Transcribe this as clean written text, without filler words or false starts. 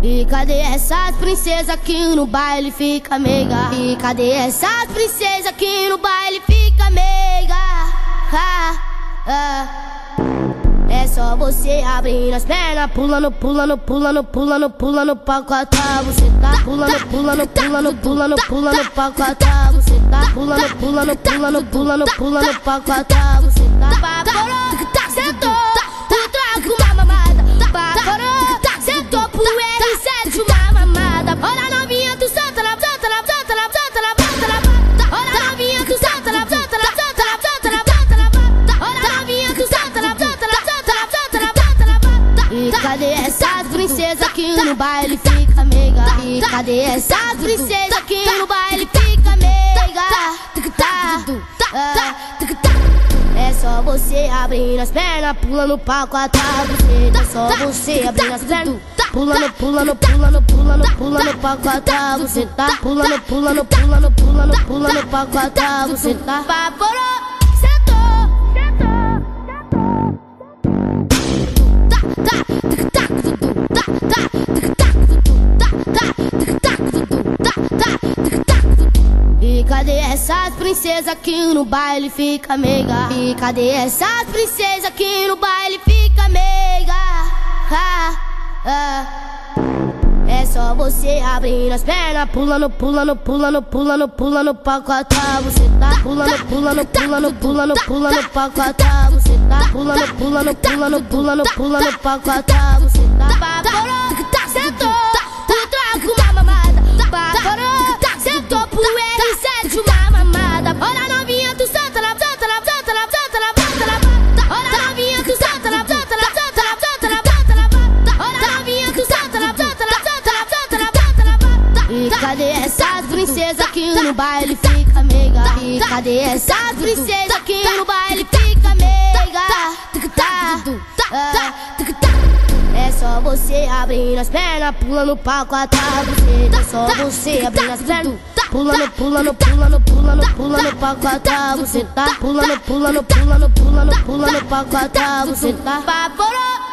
E cadê essas princesas que no baile fica meiga? E cadê essas princesas que no baile fica meiga? É só você abrindo as pernas, pulando, pulando, pulando, pulando, pulando pra catar. Você tá pulando, pulando, pulando, pulando, pulando pra catar. Você tá pulando, pulando, pulando, pulando, pulando pra catar. Você tá baforou, sentou, tu troca uma mamada. Baforou, sentou pro R7 uma mamada. Olha novinha, tu solta na solta na solta na solta na solta na. Olha novinha, tu solta na solta na solta na solta na solta na. Olha novinha, tu solta na solta na solta na solta na solta na. E cadê essas princesas que no baile fica meiga? E cadê essas princesas que no baile fica meiga? É só você abrindo as pernas, pulando pra quatrar você. É só você abrindo as pernas, pulando, pulando, pulando, pulando, pulando pra quatrar você. Tá pulando, pulando, pulando, pulando, pulando pra quatrar você. Tá vaporou, sentou, sentou, E cadê essas princesas que no baile fica meiga? E cadê essas princesas que no baile fica meiga? É só você abrindo as pernas, pulando, pulando, pulando, pulando, pulando pra quatrar você. Tá pulando, pulando, pulando, pulando, pulando pra quatrar você. Tá pulando, pulando, pulando, pulando, pulando pra quatrar você. Tá vaporou, sentou, tu troca uma mamada. Vaporou, sentou pro R7 uma mamada. Olha novinha, tu solta na solta na solta na solta na solta na. Olha novinha, tu solta na solta na solta na solta na solta na. Olha novinha, tu solta na solta na solta na solta na solta na. E cadê essas princesas que no baile fica meiga? E cadê essas princesas que no baile fica meiga? É só você abrindo as pernas, pulando pra quatrar você. É só você abrindo as pernas, pulando, pulando, pulando, pulando, pulando pra quatrar você. Tá pulando, pulando, pulando, pulando, pulando pra quatrar você. Tá vaporou.